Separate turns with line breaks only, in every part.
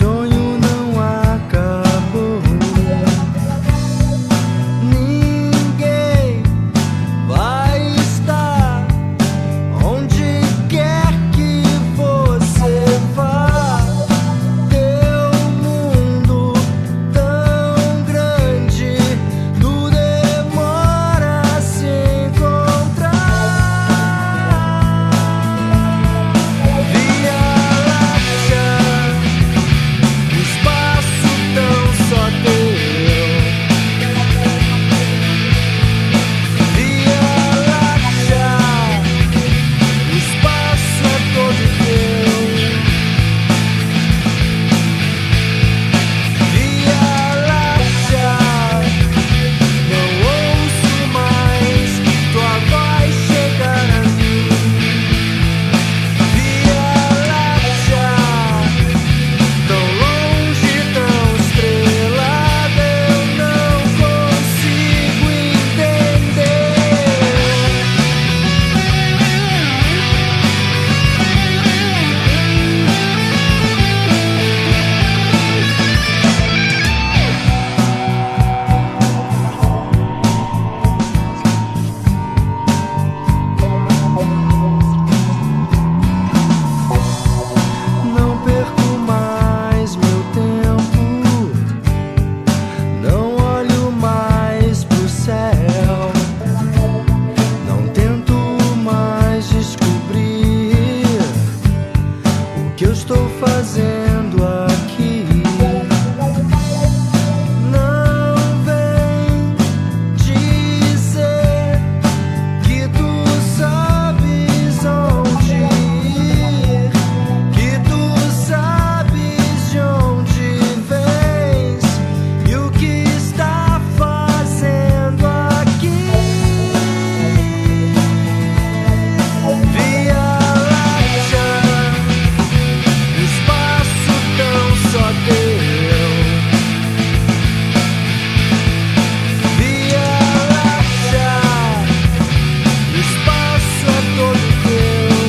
sonho não acabou. Ninguém vai estar onde quer que você vá. Teu mundo tão grande, tudo demora a se encontrar. Via Láctea, espaço tão só teu. Via Láctea, espaço é todo teu. Via Láctea, não ouço mais tua voz chegar a mim. Via Láctea, tão longe, tão estrelada, eu não consigo entender. Não perco mais meu tempo, não olho mais pro céu, não tento mais descobrir o que eu estou fazendo aqui. Não vem dizer que tu sabes onde ir, que tu sabes de onde vens e o que está fazendo aqui. Via Láctea, espaço tão só teu. Via Láctea, espaço é todo teu.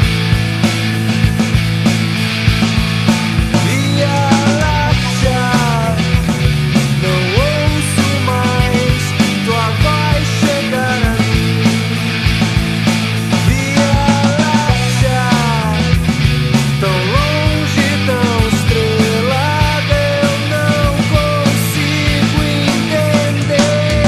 Via Láctea, não ouço mais tua voz chegar a mim. Via Láctea, tão longe, tão estrelada, eu não consigo entender.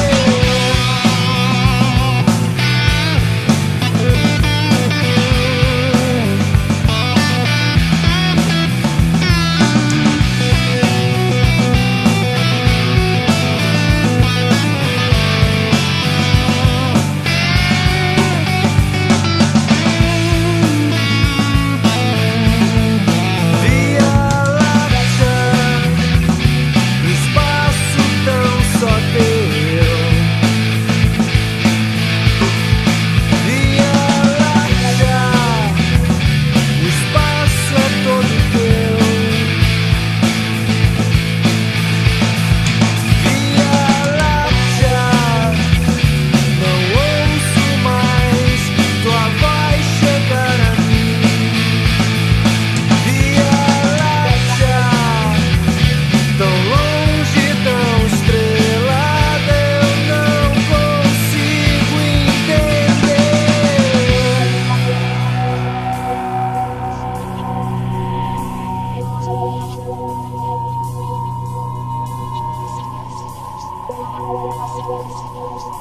Via Láctea, espaço tão só teu. Via Láctea, espaço é todo teu. Via Láctea, não ouço mais tua voz chegar a mim. Via Láctea, tão longe, tão estrelada, eu não consigo entender.
Thank you.